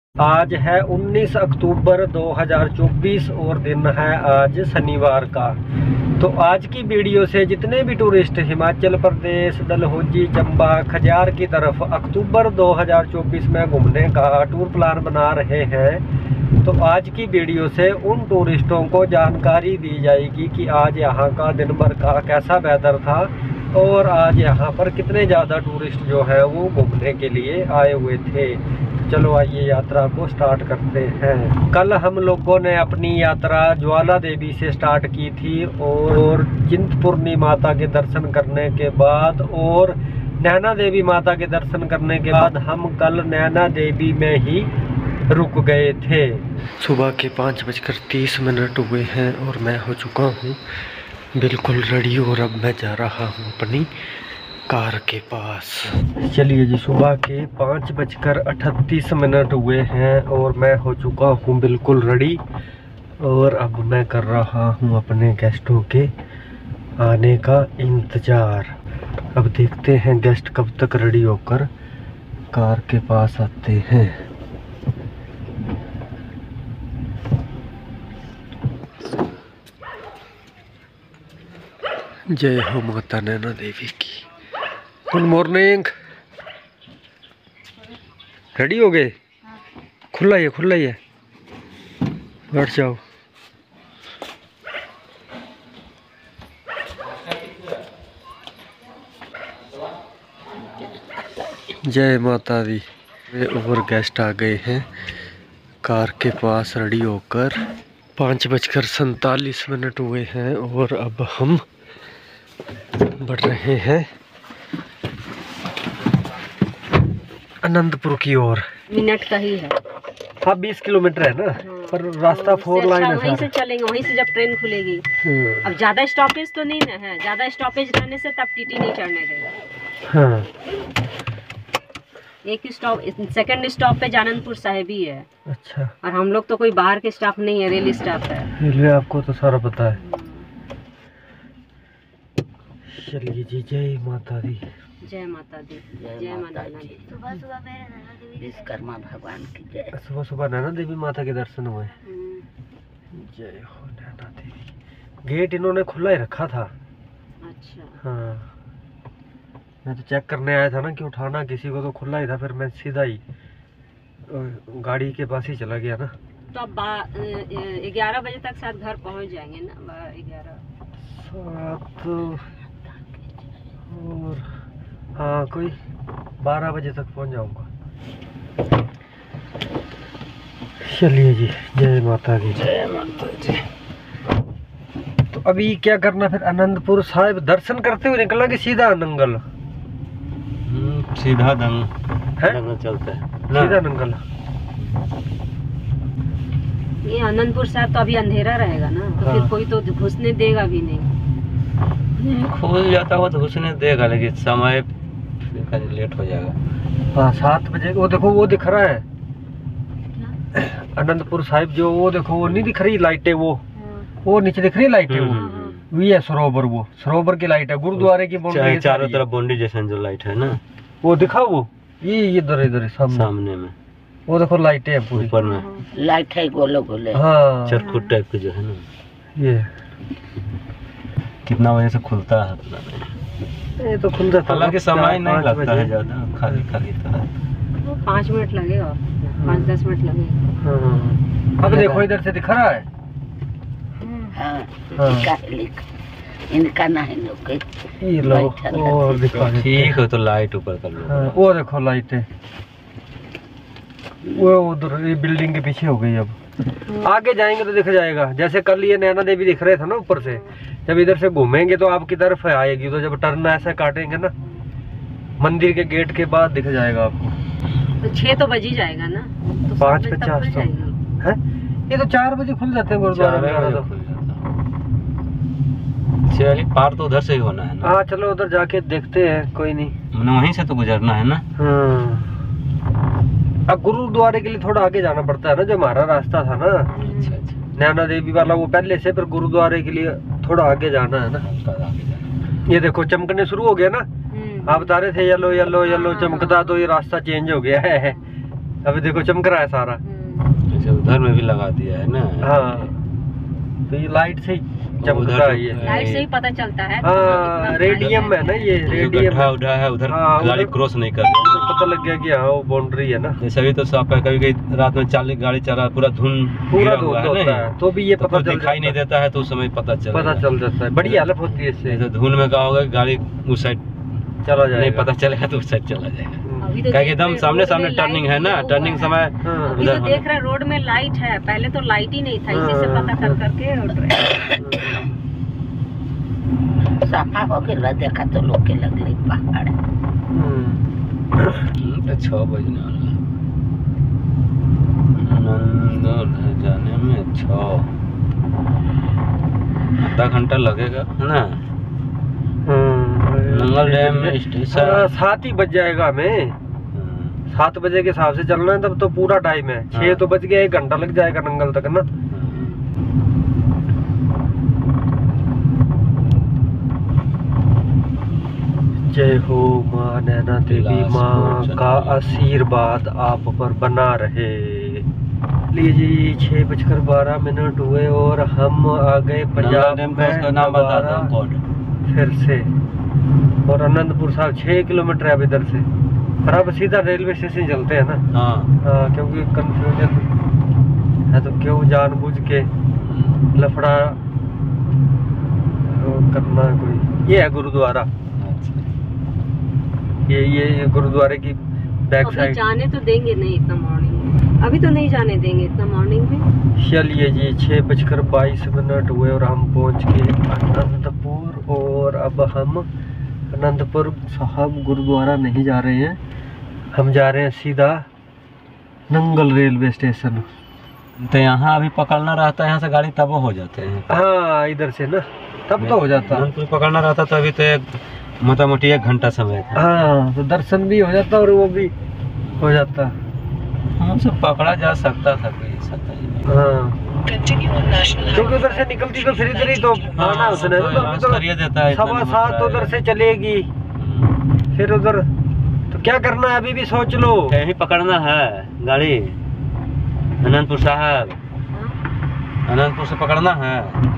आज है 19 अक्टूबर 2024 और दिन है आज शनिवार का। तो आज की वीडियो से जितने भी टूरिस्ट हिमाचल प्रदेश, डलहौजी, चंबा, खजियार की तरफ अक्टूबर 2024 में घूमने का टूर प्लान बना रहे हैं, तो आज की वीडियो से उन टूरिस्टों को जानकारी दी जाएगी कि आज यहाँ का दिन भर का कैसा वेदर था और आज यहाँ पर कितने ज़्यादा टूरिस्ट जो है वो घूमने के लिए आए हुए थे। चलो आइए यात्रा को स्टार्ट करते हैं। कल हम लोगों ने अपनी यात्रा ज्वाला देवी से स्टार्ट की थी और चिंतपूर्णी माता के दर्शन करने के बाद और नैना देवी माता के दर्शन करने के बाद हम कल नैना देवी में ही रुक गए थे। सुबह के 5:30 हुए हैं और मैं हो चुका हूँ बिल्कुल रेडी और अब मैं जा रहा हूँ अपनी कार के पास। चलिए जी, सुबह के 5:38 हुए हैं और मैं हो चुका हूँ बिल्कुल रेडी और अब मैं कर रहा हूँ अपने गेस्टों के आने का इंतज़ार। अब देखते हैं गेस्ट कब तक रेडी होकर कार के पास आते हैं। जय हो माता नैना देवी की। Good morning. रेडी हो गए? खुला ही है, बैठ जाओ। जय माता दी। और गेस्ट आ गए हैं कार के पास रेडी होकर। 5:47 हुए हैं और अब हम बढ़ रहे हैं आनंदपुर की ओर। मिनट का ही है। हाँ, 20 किलोमीटर है ना। पर रास्ता 4 लाइन है। वहीं से चलेंगे, वहीं से जब ट्रेन खुलेगी। अब ज्यादा स्टॉपेज तो नहीं ना है, ज्यादा स्टॉपेज रहने से तब टीटी नहीं चढ़ने देगा। हाँ। एक स्टॉप, सेकंड स्टॉप पे आनंदपुर साहिब ही है। अच्छा। और हम लोग तो कोई बाहर के स्टाफ नहीं है, रेल स्टाफ है। रेलवे आपको तो सारा पता है। चलिए जी, जय माता दी। जय माता दी। जय माता दी। सुबह सुबह मेरे नैना देवी विश्वकर्मा भगवान की जय। सुबह सुबह नैना देवी माता के दर्शन हुए। जय हो नैना देवी। गेट इन्होंने खुला ही रखा था। अच्छा। हाँ, मैं तो चेक करने आया था ना कि उठाना किसी को, तो खुला ही था। फिर मैं सीधा ही गाड़ी के पास ही चला गया ना। तो अब 11 बजे तक शायद घर पहुंच जाएंगे ना। 11 7 और हाँ, कोई 12 बजे तक पहुंच जाऊंगा। चलिए जी, जय माता दी। जय माता दी। तो अभी क्या करना फिर? आनंदपुर साहिब दर्शन करते हुए निकला कि सीधा नंगल? सीधा नंगल चलता है। सीधा नंगल। ये आनंदपुर साहिब तो अभी अंधेरा रहेगा ना, तो फिर कोई तो घुसने देगा भी नहीं। खुल जाता हुआ तो घुसने देगा, लेकिन समय लेट हो जाएगा। हाँ, 7 बजे। वो देखो, वो दिख रहा है आनंदपुर साहिब जो, वो देखो, वो नहीं दिख रही लाइटें? वो नीचे दिख रही लाइटें। वो ये सरोवर, वो सरोवर की लाइट है। गुरुद्वारे की बाउंड्री चारों तरफ बाउंड्री जैसा जो लाइट है ना, वो दिखा। वो ये इधर सामने में वो देखो लाइटें है पूरी। ऊपर में लाइट है, गोले गोले। हाँ, चरखुट टाइप के जो है ना। ये कितना बजे से खुलता है? ये तो खुल जाता है। हालांकि समय नहीं लगता है ज्यादा, खाली था। 5 मिनट लगेगा, 5-10 मिनट लगेगा। हाँ। अब देखो इधर से दिख रहा है। हाँ। इनका नहीं लोग ये लो और दिखा। ठीक है, तो लाइट ऊपर कर लो। हाँ, वो देखो लाइटें। वो उधर ये बिल्डिंग के पीछे हो गई। अब आगे जाएंगे तो दिख जाएगा। जैसे कल ये नैना देवी दिख रहे थे ना ऊपर से, जब इधर से घूमेंगे तो आपकी तरफ आएगी। तो जब टर्न ऐसा काटेंगे ना मंदिर के गेट के बाद दिख जाएगा आपको। तो 6 तो बज ही जाएगा ना। तो 5:50 तो है। ये तो 4 बजे खुल जाते हैं गुरुद्वारा में। चलिए, पार तो उधर से ही होना है ना। हाँ, चलो उधर जाके देखते हैं। कोई नहीं, वहीं से तो गुजरना है ना। हाँ, अब गुरुद्वारे के लिए थोड़ा आगे जाना पड़ता है ना, जो हमारा रास्ता था ना। अच्छा। नैना देवी वाला वो पहले से, फिर गुरुद्वारे के लिए थोड़ा आगे जाना है ना। ये देखो चमकने शुरू हो गया ना। आप बता रहे थे येलो येलो येलो चमकता, तो ये रास्ता चेंज हो गया है। अभी देखो चमक रहा है सारा। अच्छा उधर में भी लगा दिया है ना। हाँ तो ये लाइट से ही चमकता है ये। लाइट से ही पता चलता है। हाँ रेडियम है ना ये, रेडियम उठा है उधर हाँ, गाड़ी उधर- क्रॉस नहीं कर रही है। पता लग गया कि हाँ वो बाउंड्री है ना। जैसे अभी तो साफ है, कभी कभी रात में गाड़ी चला पूरा धुंध पूरा घिरा धुंध हुआ है होता ना, है तो भी ये तो पता कुछ चल दिखाई नहीं देता है तो उस समय पता पता चल जाता है। बड़ी हालत होती है इससे। जैसे धुंध में क्या होगा गाड़ी उस साइड चला जाएगा। नहीं पता चलेगा तो उस साइड चला जाएगा। अभी तो क्या देख एकदम रहे सामने रोड सामने में टर्निंग लाइट है ना, लगा हुआ टर्निंग है। समय हाँ। अभी तो देख रहे रोड में लाइट है, पहले तो लाइट ही नहीं था, इसी से पता कर करके उड़ रहे। सफा हो के देखा तो लोग के लगले पहाड़। तो 6 बजने वाला नंदोल जाने में 6 आधा घंटा लगेगा ना। नंगल डैम में स्टेशन 7 ही बज जाएगा हमें। 7 बजे के हिसाब से चलना है तब तो पूरा टाइम है। 6 तो बज गया, 1 घंटा लग जाएगा नंगल तक ना। जय हो माँ नैना देवी माँ का आशीर्वाद आप पर बना रहे। लीजिए 6:12 हुए और हम आ गए पंजाब डैम का उसका नाम बता दो कोड। फिर से। और आनंदपुर साहब 6 किलोमीटर है अब इधर से। और अब सीधा रेलवे स्टेशन चलते हैं ना। हाँ हाँ क्योंकि कंफ्यूजन है तो क्यों जानबूझ के लफड़ा करना है कोई। ये है गुरुद्वारा। ये गुरुद्वारे की बैक अभी साइड। जाने तो देंगे नहीं इतना मॉर्निंग में, अभी तो नहीं जाने देंगे इतना मॉर्निंग में। चलिए जी 6:22 हुए और हम पहुंच गए आनंदपुर। और अब हम आनंदपुर साहब गुरुद्वारा नहीं जा रहे हैं, हम जा रहे हैं सीधा नंगल रेलवे स्टेशन। तो यहाँ अभी पकड़ना रहता है, यहाँ से गाड़ी तब हो जाते हैं। हाँ इधर से ना तब तो हो जाता। अनंतपुर पकड़ना रहता तो अभी तो मोटा मोटी 1 घंटा समय था। हाँ तो दर्शन भी हो जाता और वो भी हो जाता। हमसे पकड़ा जा सकता था कोई ऐसा तो नहीं। हाँ क्योंकि उधर से निकलती तो फिर इधर ही तो आना उसने ना, तो अभी करिए देता है तो इतना 7:15 उधर से चलेगी फिर उधर। तो क्या करना है अभी भी सोच लो। यहीं पकड़ना है गाड़ी अनंतपुर साहब, अनंतपुर से पकड़ना है।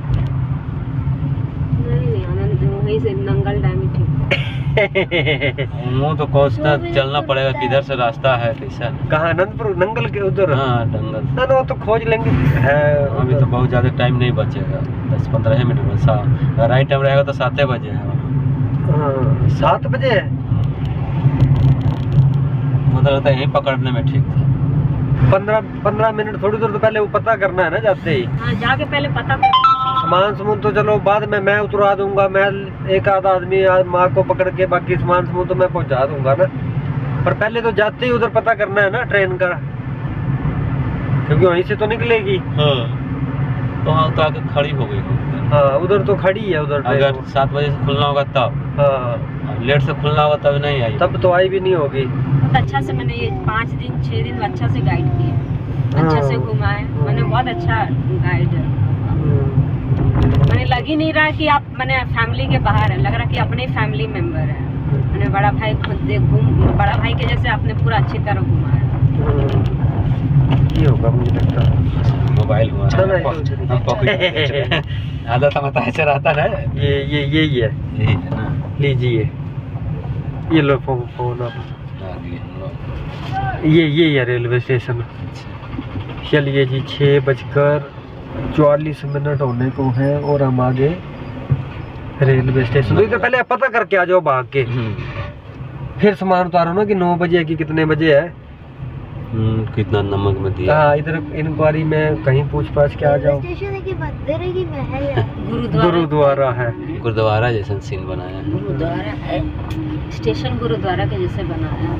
नहीं आनंद वहीं से नंगल डैम ही ठीक। वो तो कोस्ता चलना पड़ेगा, किधर से रास्ता है कैसा। कहाँ आनंदपुर नंगल के उधर? हाँ डंगल ना वो तो खोज लेंगे है। अभी तो बहुत ज़्यादा टाइम नहीं बचेगा, 10-15 मिनट बस। राइट टाइम रहेगा तो 7 बजे है वहाँ। 7 बजे है। मुझे लगता है यहीं पकड़ने में ठीक था। 15 मिनट थोड़ी देर तो पहले वो पता करना है ना जाते ही। हाँ जाके पहले पता कर। सामान तो चलो बाद में मैं उतरा दूंगा, मैं एक आधा आदमी माँ को पकड़ के, बाकी सामान तो मैं पहुंचा दूंगा ना। पर पहले तो जाते ही उधर पता करना है ना ट्रेन का, क्योंकि वहीं से तो निकलेगी। हाँ वहाँ तो आके खड़ी हो गई होगी। हाँ उधर तो खड़ी है उधर ट्रेन। अगर 7 बजे से खुलना होगा तब, हाँ लेट से खुलना होगा तब नहीं आई। तब तो आई भी नहीं होगी। बहुत अच्छा से मैंने ये 5 दिन 6 दिन अच्छा से गाइड किया, अच्छा से घुमाए मैंने, बहुत अच्छा गाइड है। मैंने लग ही नहीं रहा कि आप मैंने फैमिली के बाहर है, लग रहा कि अपने फैमिली मेंबर है। मैंने बड़ा भाई खुद बड़ा भाई के जैसे आपने पूरा अच्छी तरह घुमाया। ये होगा मुझे लगता है। मोबाइल हुआ चलो हम पॉकेट आदत हमारा ऐसे रहता है। ये यही है। यही है ना। लीजिए ये लो फोन आप। आ गए हम लोग। ये है रेलवे स्टेशन। चलिए जी 6:44 होने को है और हम आगे रेलवे स्टेशन। तो इधर पहले पता करके आ जाओ भाग के, फिर सामान उतारो ना कि 9 बजे है कि कितने बजे है। कितना नमक में दिया। हाँ इधर इंक्वायरी में कहीं पूछ पाछ के आ जाओ। स्टेशन है कि मंदिर है कि महल है? गुरुद्वारा है। गुरुद्वारा जैसा सीन बनाया है। गुरुद्वारा है। स्टेशन गुरुद्वारा के जैसे बनाया।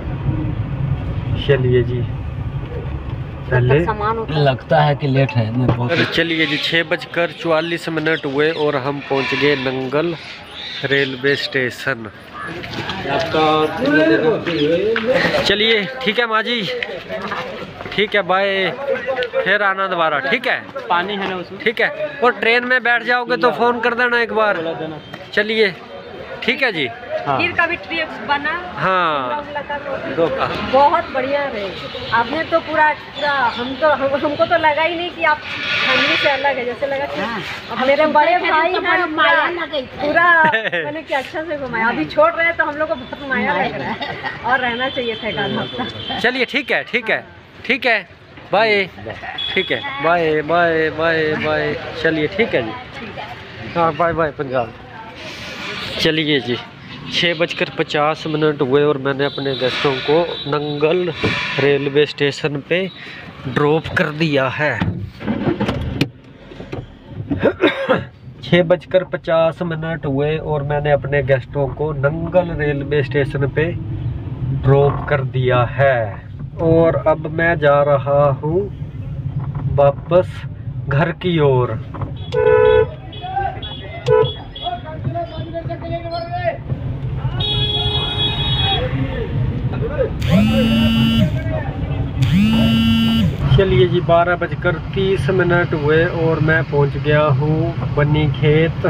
चलिए जी पहले सामान उठा लगता है कि लेट है ना बहुत। अरे चलिए जी 6:44 हुए और हम पहुंच गए नंगल रेलवे स्टेशन। चलिए ठीक है माँ जी, ठीक है बाय, फिर आना दोबारा। ठीक है पानी है ना उसमें। ठीक है, और ट्रेन में बैठ जाओगे तो फ़ोन कर देना एक बार। चलिए ठीक है जी। हाँ। फिर कभी ट्रिप बना हाँ शिमला का तो फिर दो का। बहुत बढ़िया रहे। आपने तो पूरा हमको तो लगा ही नहीं कि आप फैमिली से अलग है, जैसे लगा कि अब मेरे बड़े भाई हैं, पूरा मैंने कि अच्छा से घुमाया। अभी छोड़ रहे हैं तो हम लोग को बहुत माया लग रहा है और रहना चाहिए था एक आध हफ्ता। चलिए ठीक है ठीक है बाय। ठीक है बाय बाय बाय बाय। चलिए ठीक है जी, हाँ बाय बाय पंजाब। चलिए जी 6:50 हुए और मैंने अपने गेस्टों को नंगल रेलवे स्टेशन पे ड्रॉप कर दिया है। 6:50 हुए और मैंने अपने गेस्टों को नंगल रेलवे स्टेशन पे ड्रॉप कर दिया है और अब मैं जा रहा हूँ वापस घर की ओर। चलिए जी 12:30 हुए और मैं पहुंच गया हूँ बनी खेत।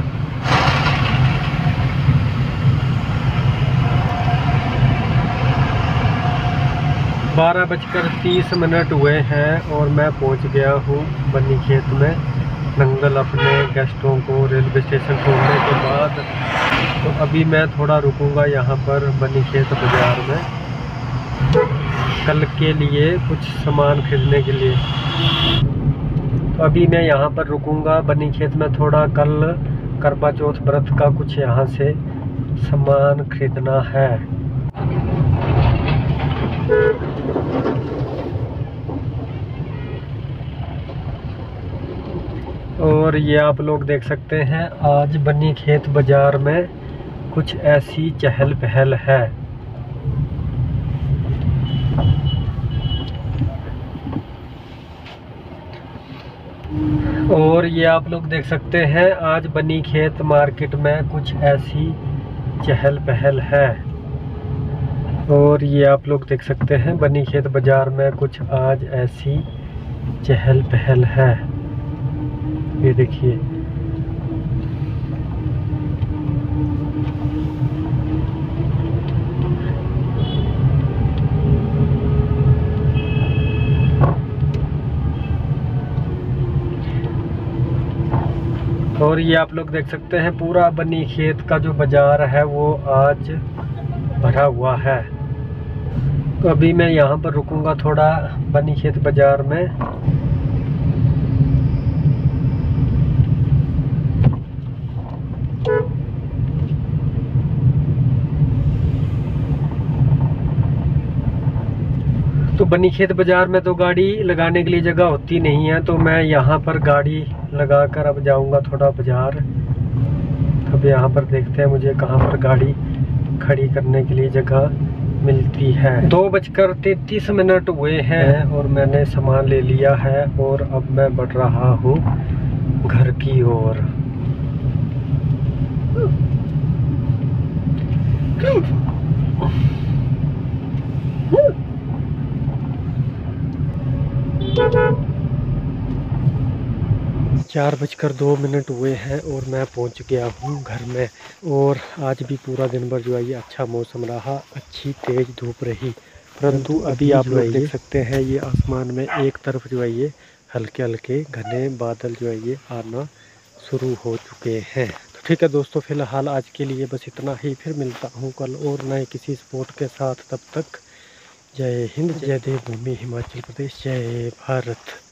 बारह 12:30 हुए हैं और मैं पहुंच गया हूँ बनी खेत में नंगल अपने गेस्टों को रेलवे स्टेशन छोड़ने के बाद। तो अभी मैं थोड़ा रुकूंगा यहाँ पर बनी खेत बाज़ार में कल के लिए कुछ सामान खरीदने के लिए। तो अभी मैं यहाँ पर रुकूंगा बनी खेत में थोड़ा, कल करवा चौथ व्रत का कुछ यहाँ से सामान खरीदना है। और ये आप लोग देख सकते हैं आज बनी खेत बाज़ार में कुछ ऐसी चहल पहल है। और ये आप लोग देख सकते हैं आज बनी खेत मार्केट में कुछ ऐसी चहल पहल है। और ये आप लोग देख सकते हैं बनी खेत बाज़ार में कुछ आज ऐसी चहल पहल है। ये देखिए और ये आप लोग देख सकते हैं पूरा बनी खेत का जो बाज़ार है वो आज भरा हुआ है। तो अभी मैं यहाँ पर रुकूंगा थोड़ा बनी खेत बाज़ार में। तो बनी खेत बाज़ार में तो गाड़ी लगाने के लिए जगह होती नहीं है, तो मैं यहाँ पर गाड़ी लगाकर अब जाऊँगा थोड़ा बाज़ार। अब यहाँ पर देखते हैं मुझे कहाँ पर गाड़ी खड़ी करने के लिए जगह मिलती है। 2:33 हुए हैं और मैंने सामान ले लिया है और अब मैं बढ़ रहा हूँ घर की ओर। चार 4:02 हुए हैं और मैं पहुंच गया हूं घर में। और आज भी पूरा दिन भर जो है ये अच्छा मौसम रहा, अच्छी तेज़ धूप रही, परंतु अभी आप लोग देख सकते हैं ये आसमान में एक तरफ जो है ये हल्के हल्के घने बादल जो है ये आना शुरू हो चुके हैं। तो ठीक है दोस्तों, फ़िलहाल आज के लिए बस इतना ही। फिर मिलता हूँ कल और नए किसी स्पोर्ट के साथ। तब तक जय हिंद, जय देवभूमि हिमाचल प्रदेश, जय भारत।